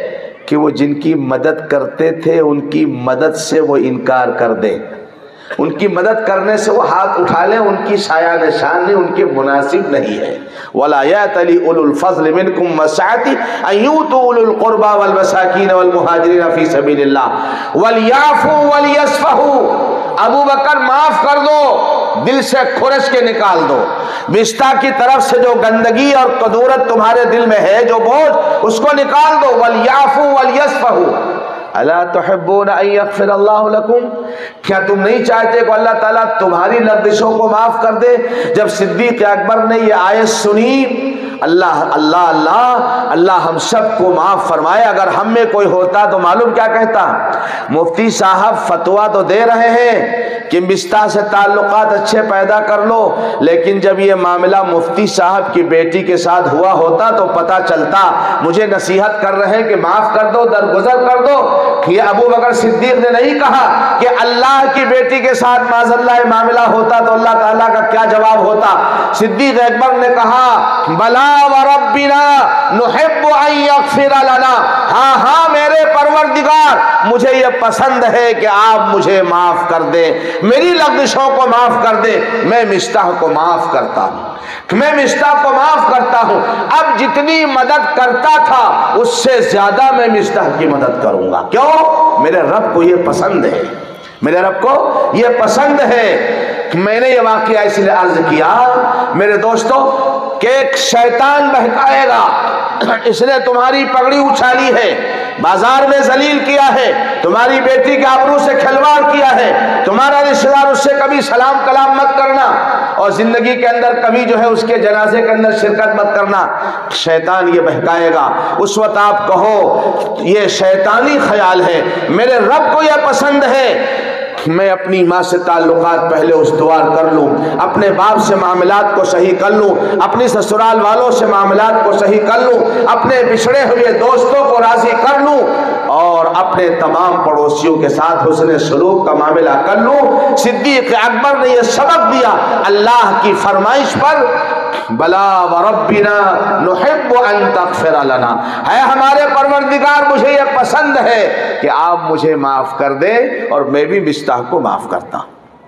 कि वो जिनकी मदद करते थे उनकी मदद से वो इनकार कर दें, उनकी मदद करने से वो हाथ उठा लें, उनकी शायान शान नहीं, उनके मुनासिब नहीं है। वला यातली उलुल फज़्लि मिनकुम वस्सअति अन यु'तू उलिल क़ुरबा वल मसाकीन वल मुहाजिरीन फी सबीलिल्लाह वलियाफ़ू वलियस्फ़हू। अबू बकर माफ कर दो, दिल से खुरच के निकाल दो, बिस्ता की तरफ से जो गंदगी और कदूरत तुम्हारे दिल में है, जो बोझ, उसको निकाल दो। वलियाफ़ू वलियस्फ़हू अला तुहिब्बून अन यग़फ़िरल्लाहु लकुम, क्या तुम नहीं चाहते कि अल्लाह ताला तुम्हारी लग़्ज़िशों को माफ कर दे। जब सिद्दीक़ अकबर ने ये आयत सुनी, अल्लाह अल्लाह अल्लाह अल्लाह हम सब को माफ फरमाए। अगर हम में कोई होता तो मालूम क्या कहता, मुफ्ती साहब फतवा तो दे रहे हैं कि बिस्ता से ताल्लुकात अच्छे पैदा कर लो, लेकिन जब ये मामला मुफ्ती साहब की बेटी के साथ हुआ होता तो पता चलता। मुझे नसीहत कर रहे हैं कि माफ कर दो, दरगुजर कर दो। ये अबू बकर सिद्दीक ने नहीं कहा कि अल्लाह की बेटी के साथ माज़अल्लाह मामला होता तो अल्लाह ताला का क्या जवाब होता। सिद्दीक अकबर ने कहा, बला व रब्बिना नुहिब्बु अन यग़फ़िर लना, हाँ हाँ मेरे परवरदिगार, मुझे ये पसंद है कि आप मुझे माफ कर दे, मेरी लग़्ज़िशों को माफ कर दे। मैं मिस्ताह को माफ करता हूँ, मैं मिस्ताह को माफ करता हूँ। अब जितनी मदद करता था उससे ज्यादा मैं मिस्ताह की मदद करूंगा। क्यों? मेरे रब को ये पसंद है, मेरे रब को ये पसंद है। मैंने ये वाक़या इसलिए अर्ज किया मेरे दोस्तों कि एक शैतान बहकाएगा, इसने तुम्हारी पगड़ी उछाली है, बाजार में जलील किया है, तुम्हारी बेटी के आबरू से खिलवाड़ किया है, तुम्हारा रिश्तेदार उससे कभी सलाम कलाम मत करना, और जिंदगी के अंदर कभी जो है उसके जनाजे के अंदर शिरकत मत करना। शैतान ये बहकाएगा। उस वक्त आप कहो ये शैतानी ख्याल है, मेरे रब को यह पसंद है मैं अपनी माँ से ताल्लुकात पहले उसद्वार कर लूँ, अपने बाप से मामलात को सही कर लूँ, अपनी ससुराल वालों से मामलात को सही कर लूँ, अपने बिछड़े हुए दोस्तों को राजी कर लूँ, और अपने तमाम पड़ोसियों के साथ हुस्न सलूक का मामला कर लूँ। सिद्दीक़ अकबर ने यह सबक दिया अल्लाह की फरमाइश पर, बला व रब्बिना नुहिब्बु अन तग़फ़िर लना, है हमारे परवरदिगार मुझे यह पसंद है कि आप मुझे माफ कर दे और मैं भी मिस्ताह को माफ करता।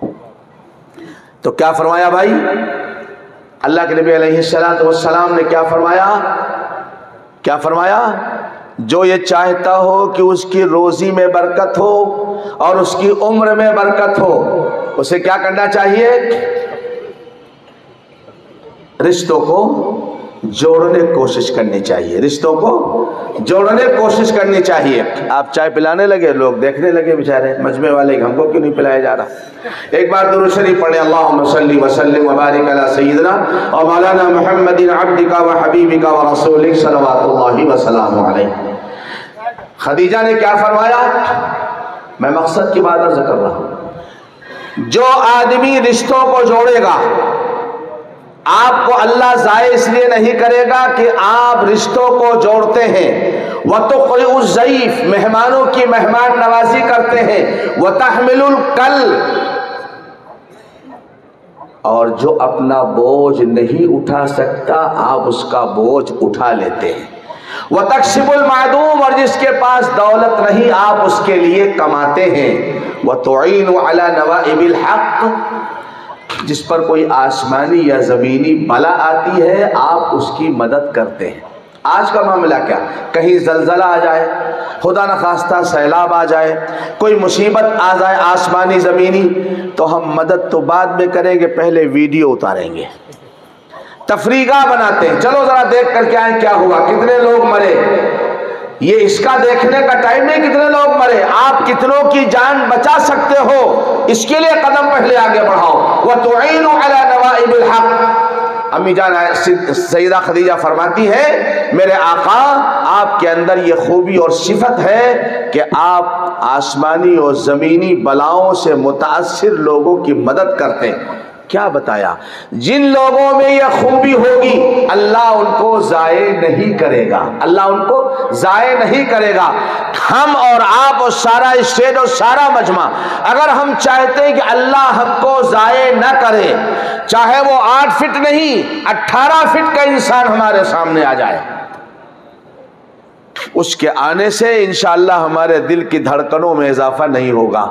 तो क्या फरमाया भाई, अल्लाह के नबी अलैहिस्सलातु वस्सलाम ने क्या फरमाया, क्या फरमाया, जो ये चाहता हो कि उसकी रोजी में बरकत हो और उसकी उम्र में बरकत हो, उसे क्या करना चाहिए, रिश्तों को जोड़ने की कोशिश करनी चाहिए, रिश्तों को जोड़ने की कोशिश करनी चाहिए। आप चाय पिलाने लगे, लोग देखने लगे बेचारे मजमे वाले, हमको क्यों नहीं पिलाया जा रहा। एक बार दुरूद शरीफ पढ़े, अल्लाहुम्मा सल्ली व सल्लिम व बारिक अला सय्यिदिना व मौलाना मुहम्मदिन अब्दिका व हबीबिका व रसूलिक सल्लल्लाहु व सल्लम अलैहि। खदीजा ने क्या फरमाया, मैं मकसद की बात अर्ज कर रहा हूँ, जो आदमी रिश्तों को जोड़ेगा, आपको अल्लाह ज़ाये इसलिए नहीं करेगा कि आप रिश्तों को जोड़ते हैं, व तुक़रिउ ज़ईफ़, मेहमानों की मेहमान नवाजी करते हैं, व तहमिलुल कल, और जो अपना बोझ नहीं उठा सकता आप उसका बोझ उठा लेते हैं, व तक्सिबुल मादूम, और जिसके पास दौलत नहीं आप उसके लिए कमाते हैं, व तुईनु अला नवाइबिल हक़, जिस पर कोई आसमानी या ज़मीनी बला आती है आप उसकी मदद करते हैं। आज का मामला क्या, कहीं जलजला आ जाए, खुदा न खास्ता सैलाब आ जाए, कोई मुसीबत आ जाए आसमानी ज़मीनी, तो हम मदद तो बाद में करेंगे, पहले वीडियो उतारेंगे, तफरीगा बनाते हैं, चलो ज़रा देख कर के आए क्या हुआ, कितने लोग मरे, یہ اس کا دیکھنے کا ٹائم نہیں کتنے لوگ مرے، آپ کتنوں کی جان بچا سکتے ہو، اس کے لیے قدم پہلے آگے بڑھاؤ۔ وَتُعِينُ عَلَى نَوَائِبِ الْحَقِّ۔ امی جان سیدہ خدیجہ فرماتی ہے میرے آقا آپ کے اندر یہ خوبی اور صفت ہے کہ آپ آسمانی اور زمینی بلاؤں سے متاثر لوگوں کی مدد کرتے ہیں۔ کیا بتایا؟ جن لوگوں میں یہ خوبی ہوگی اللہ ان کو ضائع نہیں کرے گا، اللہ ان کو ضائع نہیں کرے گا۔ ہم اور آپ اور سارا اسٹیٹ اور سارا مجمع اگر ہم چاہتے ہیں کہ اللہ ہم کو ضائع نہ کرے، چاہے وہ آٹھ فٹ نہیں اٹھارہ فٹ کا انسان ہمارے سامنے آ جائے، اس کے آنے سے انشاءاللہ ہمارے دل کی دھڑکنوں میں اضافہ نہیں ہوگا،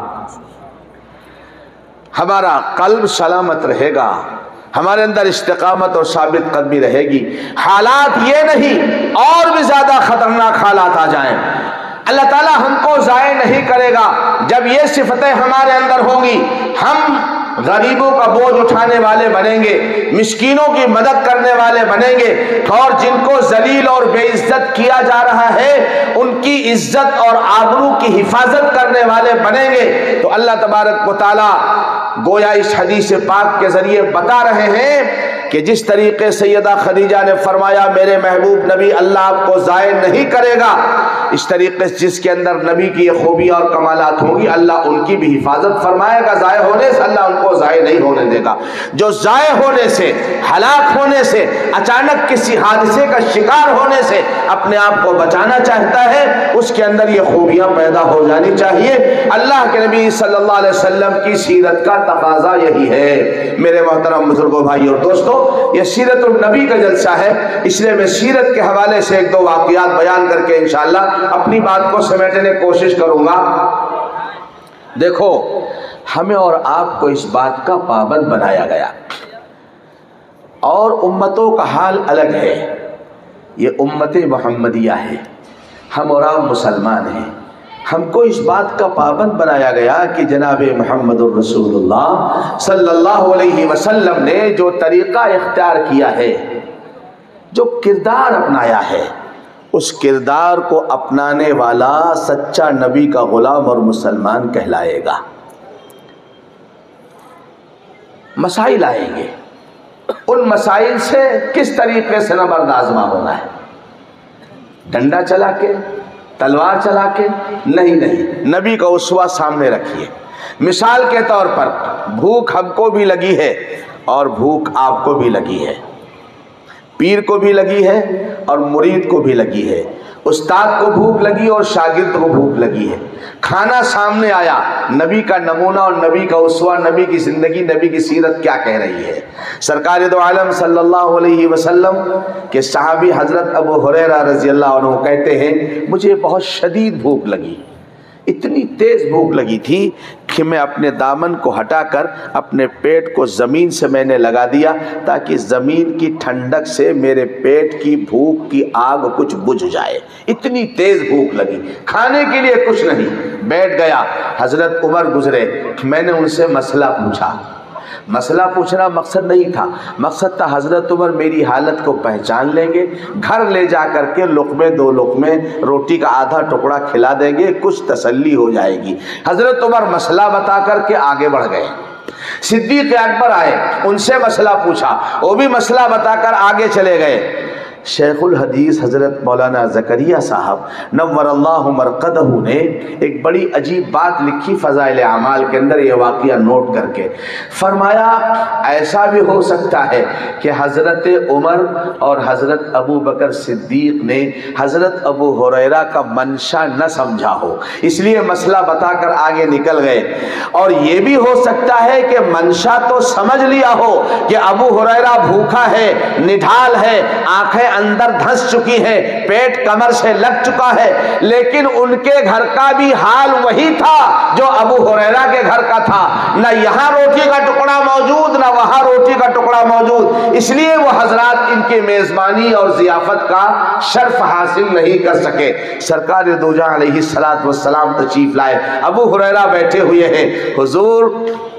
ہمارا قلب سلامت رہے گا، ہمارے اندر استقامت اور ثابت قدمی رہے گی۔ حالات یہ نہیں اور بھی زیادہ خطرناک حالات آ جائیں، اللہ تعالیٰ ہم کو ضائع نہیں کرے گا۔ جب یہ صفتیں ہمارے اندر ہوں گی ہم غریبوں کا بوجھ اٹھانے والے بنیں گے، مسکینوں کی مدد کرنے والے بنیں گے، اور جن کو ذلیل اور بے عزت کیا جا رہا ہے ان کی عزت اور آبرو کی حفاظت کرنے والے بنیں گے۔ تو اللہ تبارک و تعالیٰ گویا اس حدیث پاک کے ذریعے بتا رہے ہیں کہ جس طریقے سیدہ خدیجہ نے فرمایا میرے محبوب نبی اللہ آپ کو ضائع نہیں کرے گا، اس طریقے سے جس کے اندر نبی کی یہ خوبیاں اور کمالات ہوں گی اللہ ان کی بھی حفاظت فرمائے گا، ضائع ہونے سے اللہ ان کو ضائع نہیں ہونے دے گا۔ جو ضائع ہونے سے، ہلاک ہونے سے، اچانک کسی حادثے کا شکار ہونے سے اپنے آپ کو بچانا چاہتا ہے اس کے اندر یہ خوبیاں پیدا ہو جانی چاہیے۔ اللہ کے نبی صلی اللہ علیہ وسلم کی سیرت کا تقاضا یہی ہے۔ میرے محترم بزرگوں، بھائی اور دوستو، یہ سیرت النبی کا جلسہ ہے، اس لیے میں سیرت کے حوالے سے ایک دو واقعات بیان کر کے انشاءاللہ اپنی بات کو سمیٹنے کی کوشش کروں گا۔ دیکھو ہمیں اور آپ کو اس بات کا پابند بنایا گیا، اور امتوں کا حال الگ ہے، یہ امت محمدیہ ہے، ہم اور آپ مسلمان ہیں، ہم کو اس بات کا پابند بنایا گیا کہ جناب محمد الرسول اللہ صلی اللہ علیہ وسلم نے جو طریقہ اختیار کیا ہے، جو کردار اپنایا ہے، اس کردار کو اپنانے والا سچا نبی کا غلام اور مسلمان کہلائے گا۔ مسائل آئیں گے، ان مسائل سے کس طریقے سے نبرد آزما ہونا ہے، ڈنڈا چلا کے، تلوار چلا کے نہیں، نہیں، نبی کا اسوہ سامنے رکھیے۔ مثال کے طور پر بھوک ہم کو بھی لگی ہے اور بھوک آپ کو بھی لگی ہے، پیر کو بھی لگی ہے اور مرید کو بھی لگی ہے، استاد کو بھوک لگی اور شاگرد کو بھوک لگی ہے۔ کھانا سامنے آیا، نبی کا نمونہ اور نبی کا اسوہ، نبی کی زندگی، نبی کی سیرت کیا کہہ رہی ہے۔ سرکار دو عالم صلی اللہ علیہ وسلم کے صحابی حضرت ابو ہریرہ رضی اللہ عنہ کہتے ہیں مجھے بہت شدید بھوک لگی، اتنی تیز بھوک لگی تھی کہ میں اپنے دامن کو ہٹا کر اپنے پیٹ کو زمین سے میں نے لگا دیا تاکہ زمین کی ٹھنڈک سے میرے پیٹ کی بھوک کی آگ کچھ بجھ جائے، اتنی تیز بھوک لگی، کھانے کے لیے کچھ نہیں، بیٹھ گیا۔ حضرت عمر گزرے، میں نے ان سے مسئلہ پوچھا، مسئلہ پوچھنا مقصد نہیں تھا، مقصد تھا حضرت عمر میری حالت کو پہچان لیں گے، گھر لے جا کر کے لقمے دو لقمے روٹی کا آدھا ٹکڑا کھلا دیں گے، کچھ تسلی ہو جائے گی۔ حضرت عمر مسئلہ بتا کر کے آگے بڑھ گئے۔ صدیق اکبر آئے، ان سے مسئلہ پوچھا، وہ بھی مسئلہ بتا کر آگے چلے گئے۔ شیخ الحدیث حضرت مولانا زکریا صاحب نور اللہ مرقدہ نے ایک بڑی عجیب بات لکھی فضائل اعمال کے اندر، یہ واقعہ نوٹ کر کے فرمایا ایسا بھی ہو سکتا ہے کہ حضرت عمر اور حضرت ابو بکر صدیق نے حضرت ابو ہریرہ کا منشا نہ سمجھا ہو، اس لیے مسئلہ بتا کر آگے نکل گئے، اور یہ بھی ہو سکتا ہے کہ منشا تو سمجھ لیا ہو کہ ابو ہریرہ بھوکا ہے، نڈھال ہے، آنکھیں اندر دھس چکی ہے، پیٹ کمر سے لگ چکا ہے، لیکن ان کے گھر کا بھی حال وہی تھا جو ابو ہریرہ کے گھر کا تھا، نہ یہاں روٹی کا ٹکڑا موجود نہ وہاں روٹی کا ٹکڑا موجود، اس لیے وہ حضرات ان کی میزبانی اور ضیافت کا شرف حاصل نہیں کر سکے۔ سرکار دو جہاں علیہ الصلوۃ والسلام تشریف لائے، ابو ہریرہ بیٹھے ہوئے ہیں، حضور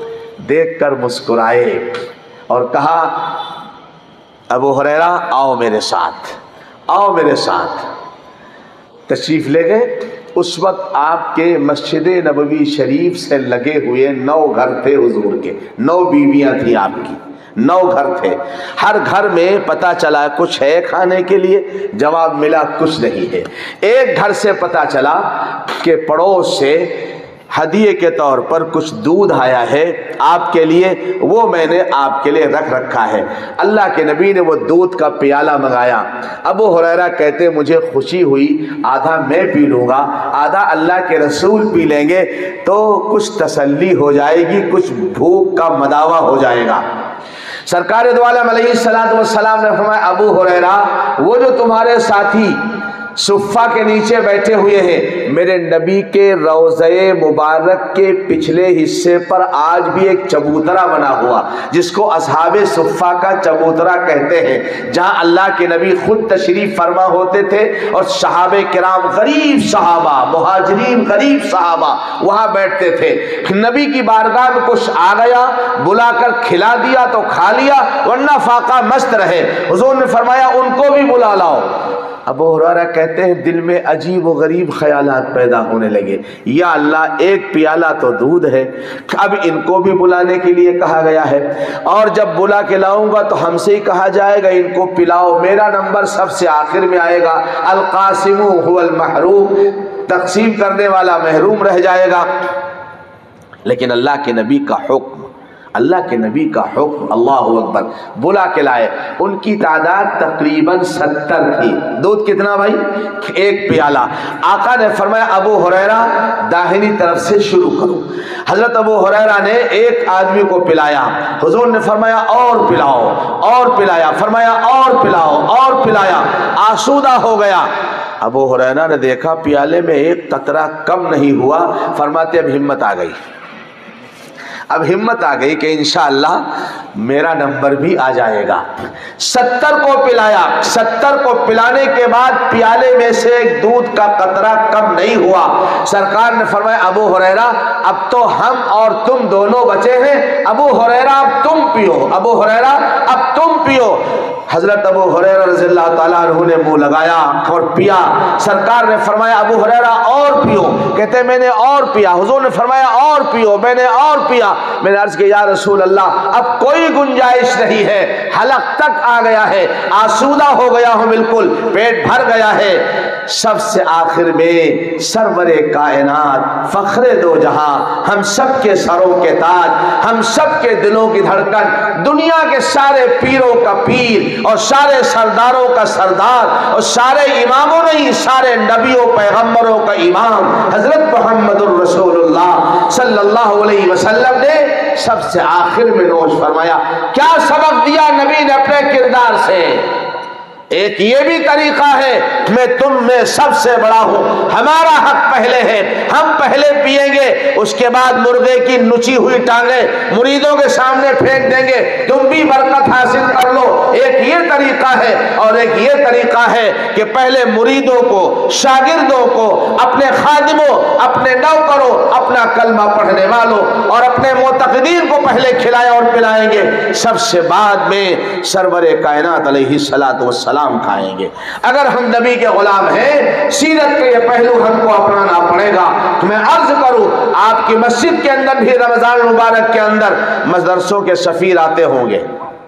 دیکھ کر مسکرائے اور کہا ابو ہریرہ آؤ میرے ساتھ، آؤ میرے ساتھ۔ تشریف لے گئے۔ اس وقت آپ کے مسجد نبوی شریف سے لگے ہوئے نو گھر تھے حضور کے، نو بیویاں تھیں آپ کی، نو گھر تھے۔ ہر گھر میں پتہ چلا کچھ ہے کھانے کے لیے، جواب ملا کچھ نہیں ہے۔ ایک گھر سے پتہ چلا کہ پڑوس سے ہدیے کے طور پر کچھ دودھ آیا ہے آپ کے لیے، وہ میں نے آپ کے لیے رکھ رکھا ہے۔ اللہ کے نبی نے وہ دودھ کا پیالہ منگایا۔ ابو ہریرہ کہتے مجھے خوشی ہوئی، آدھا میں پی لوں گا، آدھا اللہ کے رسول پی لیں گے تو کچھ تسلی ہو جائے گی، کچھ بھوک کا مداوع ہو جائے گا۔ سرکار دو عالم علیہ الصلوۃ والسلام نے فرمایا ابو ہریرہ وہ جو تمہارے ساتھی صفہ کے نیچے بیٹھے ہوئے ہیں، میرے نبی کے روضہ مبارک کے پچھلے حصے پر آج بھی ایک چبوترا بنا ہوا جس کو اصحاب صفہ کا چبوترا کہتے ہیں، جہاں اللہ کے نبی خود تشریف فرما ہوتے تھے اور صحابہ کرام غریب صحابہ، مہاجرین غریب صحابہ وہاں بیٹھتے تھے۔ نبی کی بارگاہ میں کچھ آ گیا، بلا کر کھلا دیا تو کھا لیا، ورنہ فاقہ مست رہے۔ حضور نے فرمایا ان کو بھی بلا لاؤ۔ ابو ہریرہ کہتے ہیں دل میں عجیب و غریب خیالات پیدا ہونے لگے، یا اللہ ایک پیالہ تو دودھ ہے، اب ان کو بھی بلانے کے لیے کہا گیا ہے، اور جب بلا کے لاؤں گا تو ہم سے ہی کہا جائے گا ان کو پلاؤ، میرا نمبر سب سے آخر میں آئے گا، القاسم هو المحروم، تقسیم کرنے والا محروم رہ جائے گا۔ لیکن اللہ کے نبی کا حکم، اللہ کے نبی کا حکم، اللہ اکبر، بلا کے لائے۔ ان کی تعداد تقریباً ستر تھی۔ دودھ کتنا بھائی؟ ایک پیالہ۔ آقا نے فرمایا ابو ہریرہ داہنی طرف سے شروع کرو۔ حضرت ابو ہریرہ نے ایک آدمی کو پلایا، حضور نے فرمایا اور پلاؤ، اور پلایا، فرمایا اور پلاؤ، اور پلایا، آسودہ ہو گیا۔ ابو ہریرہ نے دیکھا پیالے میں ایک قطرہ کم نہیں ہوا، فرماتے اب ہمت آ گئی، اب ہمت آ گئی کہ انشاءاللہ میرا نمبر بھی آ جائے گا۔ ستر کو پلایا، ستر کو پلانے کے بعد پیالے میں سے ایک دودھ کا قطرہ کم نہیں ہوا۔ سرکار نے فرمایا ابو ہریرہ اب تو ہم اور تم دونوں بچے ہیں، ابو ہریرہ اب تم پیو، ابو ہریرہ اب تم پیو۔ حضرت ابو ہریرہ رضی اللہ تعالیٰ عنہ نے منہ لگایا اور پیا۔ سرکار نے فرمایا ابو ہریرہ اور پیو، کہتے میں نے اور پیا۔ حضور نے فرمایا اور پیو، میں نے اور پیا۔ میں نے عرض کیا یا رسول اللہ اب کوئی گنجائش نہیں ہے، حلق تک آ گیا ہے، آسودہ ہو گیا ہوں، بالکل پیٹ بھر گیا ہے۔ سب سے آخر میں سرور کائنات، فخر دو جہاں، ہم سب کے سروں کے تاج، ہم سب کے دلوں کی دھڑکن، دنیا کے سارے پیروں کا پیر اور سارے سرداروں کا سردار اور سارے اماموں نہیں، سارے نبیوں پیغمبروں کا امام حضرت محمد الرسول اللہ صلی اللہ علیہ وسلم نے سب سے آخر میں نوش فرمایا۔ کیا سبق دیا نبی نے اپنے کردار سے؟ ایک یہ بھی طریقہ ہے میں تم میں سب سے بڑا ہوں، ہمارا حق پہلے ہے، ہم پہلے پیئیں گے، اس کے بعد مرغے کی نچی ہوئی ٹانگیں مریدوں کے سامنے پھینک دیں گے، تم بھی برکت حاصل کر لو۔ ایک یہ طریقہ ہے، اور ایک یہ طریقہ ہے کہ پہلے مریدوں کو، شاگردوں کو، اپنے خادموں، اپنے نوکروں، اپنا کلمہ پڑھنے والوں اور اپنے معتقدین کو پہلے کھلائیں اور پلائیں گے، سب سے بعد میں سرور کائنات علیہ الصلوۃ والسلام کھائیں گے۔ اگر ہم نبی کے غلام ہیں، سیرت کے یہ پہلو ہم کو اپنانا پڑے گا۔ میں عرض کروں آپ کی مسجد کے اندر بھی رمضان مبارک کے اندر مدرسوں کے سفیر آتے ہوں گے،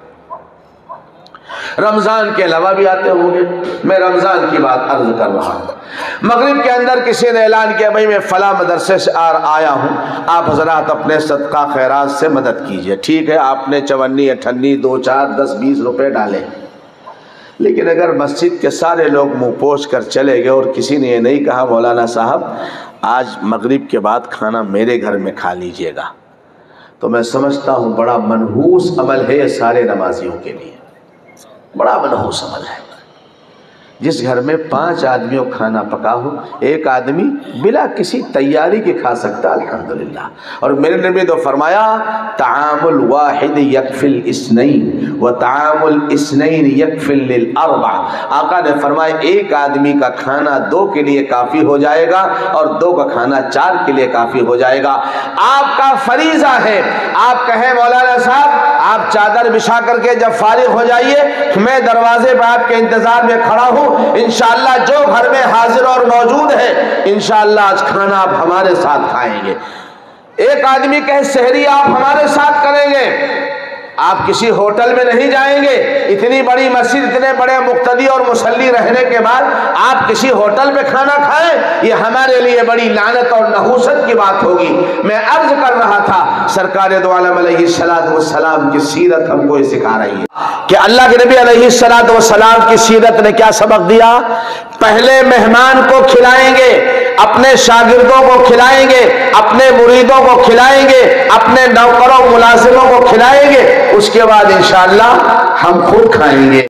رمضان کے علاوہ بھی آتے ہوں گے، میں رمضان کی بات عرض کر رہا ہوں۔ مغرب کے اندر کسی نے اعلان کیا بھائی میں فلاں مدرسے سے آیا ہوں، آپ حضرات اپنے صدقہ خیرات سے مدد کیجئے۔ ٹھیک ہے، آپ نے چونی اٹھنی دو چار دس بیس روپے ڈالے، لیکن اگر مسجد کے سارے لوگ منہ پوچھ کر چلے گئے اور کسی نے یہ نہیں کہا مولانا صاحب آج مغرب کے بعد کھانا میرے گھر میں کھا لیجئے گا، تو میں سمجھتا ہوں بڑا منحوس عمل ہے یہ سارے نمازیوں کے لیے، بڑا منحوس عمل ہے۔ جس گھر میں پانچ آدمیوں کھانا پکا ہو، ایک آدمی بلا کسی تیاری کے کھا سکتا الحمدللہ۔ اور میرے نبی تو فرمایا طعام الواحد یکفی الاثنین و طعام الاثنین یکفی للاربع۔ آقا نے فرمایا ایک آدمی کا کھانا دو کے لیے کافی ہو جائے گا اور دو کا کھانا چار کے لیے کافی ہو جائے گا۔ آپ کا فریضہ ہے، آپ کہیں مولانا صاحب آپ چادر بچھا کر کے جب فارغ ہو جائیے، میں دروازے پہ آپ کے انتظار میں کھڑا ہوں، انشاءاللہ جو گھر میں حاضر اور موجود ہے انشاءاللہ آج کھانا آپ ہمارے ساتھ کھائیں گے۔ ایک آدمی کہے سحری آپ ہمارے ساتھ کریں گے، آپ کسی ہوٹل میں نہیں جائیں گے، اتنی بڑی مسجد، اتنے بڑے مقتدی اور مصلی رہنے کے بعد آپ کسی ہوٹل میں کھانا کھائیں، یہ ہمارے لیے بڑی لعنت اور نحوست کی بات ہوگی۔ میں عرض کر رہا تھا سرکار دو عالم علیہ الصلوۃ والسلام کی سیرت ہم کو یہ سکھا رہی ہے کہ اللہ کے نبی علیہ الصلوۃ والسلام کی سیرت نے کیا سبق دیا؟ پہلے مہمان کو کھلائیں گے، اپنے شاگردوں کو کھلائیں گے، اپنے مریدوں کو کھلائیں گے، اپنے نوکروں ملازموں کو کھلائیں گے، اس کے بعد انشاءاللہ ہم خود کھائیں گے۔